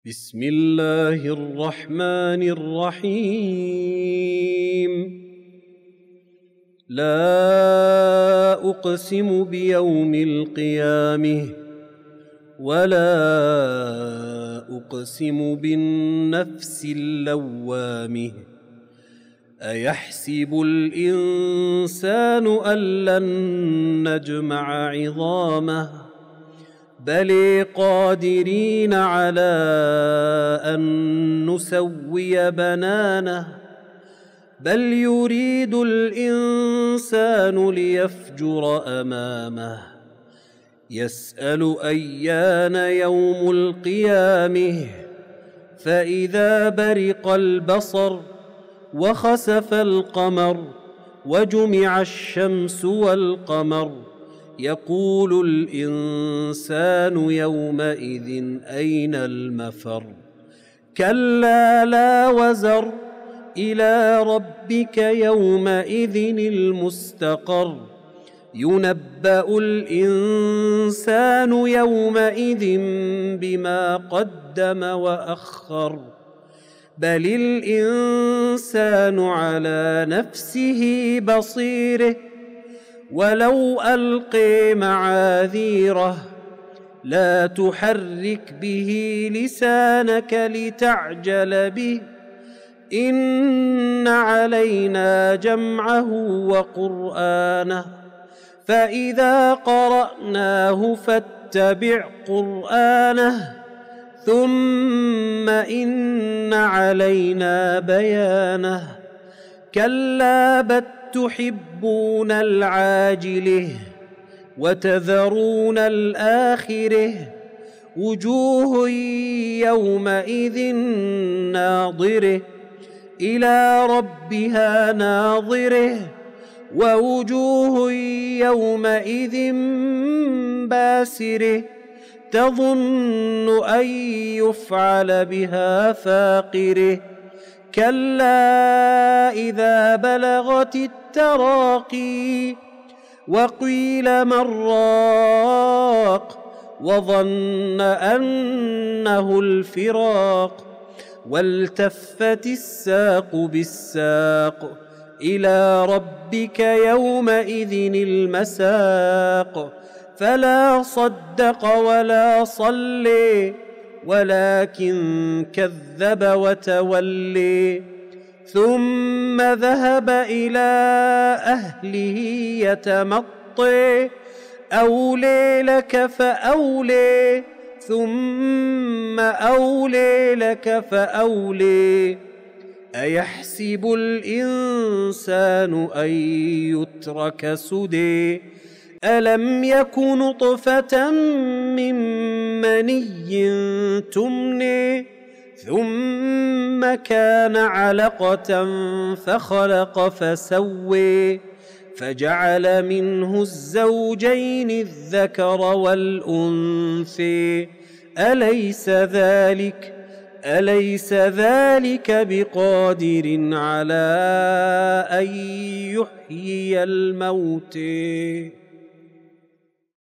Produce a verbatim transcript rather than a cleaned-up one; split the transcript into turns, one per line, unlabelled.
بسم الله الرحمن الرحيم. لا أقسم بيوم القيامة ولا أقسم بالنفس اللوامة. أيحسب الإنسان أن لن نجمع عظامه بل قادرين على أن نسوي بنانه بل يريد الإنسان ليفجر أمامه يسأل أيان يوم القيامة فإذا برق البصر وخسف القمر وجمع الشمس والقمر يقول الإنسان يومئذ أين المفر كلا لا وزر إلى ربك يومئذ المستقر ينبأ الإنسان يومئذ بما قدم وأخر بل الإنسان على نفسه بصيره ولو ألقي معاذيره لا تحرك به لسانك لتعجل به إن علينا جمعه وقرآنه فإذا قرأناه فاتبع قرآنه ثم إن علينا بيانه كلا بل تحبون العاجلة وتذرون الآخرة وجوه يومئذ ناظرة إلى ربها ناظرة ووجوه يومئذ باسرة تظن أن يفعل بها فاقرة كلا إذا بلغت التراقي وقيل من راق وظن أنه الفراق والتفت الساق بالساق إلى ربك يومئذ المساق فلا صدق ولا صلي ولكن كذب وتولي ثم ذهب إلى أهله يتمطي أولي لك فأولي ثم أولي لك فأولي أيحسب الإنسان أن يترك سدى ألم يك نطفة من مني تمني ثم كان علقة فخلق فسوي فجعل منه الزوجين الذكر والأنثى أليس ذلك أليس ذلك بقادر على أن يحيي الموتى